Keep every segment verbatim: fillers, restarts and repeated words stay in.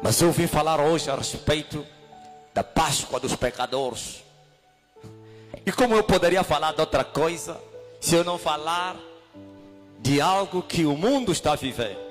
Mas eu vim falar hoje a respeito da Páscoa dos pecadores. E como eu poderia falar de outra coisa se eu não falar de algo que o mundo está vivendo?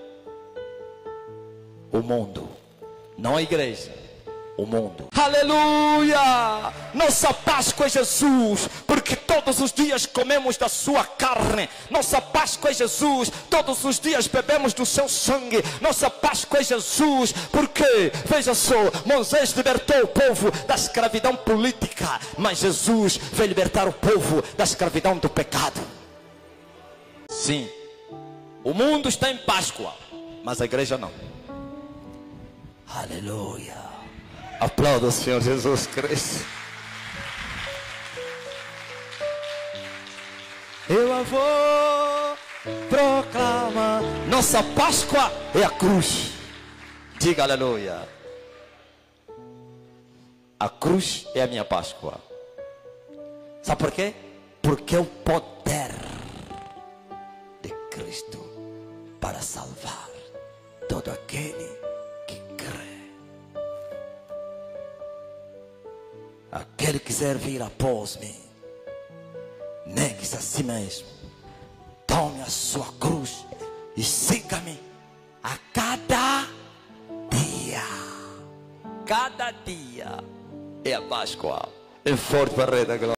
O mundo, não a igreja, o mundo. Aleluia! Nossa Páscoa é Jesus, porque todos os dias comemos da sua carne. Nossa Páscoa é Jesus, todos os dias bebemos do seu sangue. Nossa Páscoa é Jesus, porque, veja só, Moisés libertou o povo da escravidão política, mas Jesus veio libertar o povo da escravidão do pecado. Sim, o mundo está em Páscoa, mas a igreja não. Aleluia! Aplauda o Senhor Jesus Cristo. Eu vou proclamar. Nossa Páscoa é a cruz. Diga aleluia. A cruz é a minha Páscoa. Sabe por quê? Porque é o poder de Cristo para salvar todo aquele que crê. Aquele que quiser vir após mim, negue-se a si mesmo, tome a sua cruz e siga-me a cada dia. Cada dia é a Páscoa. É forte para a rede da glória.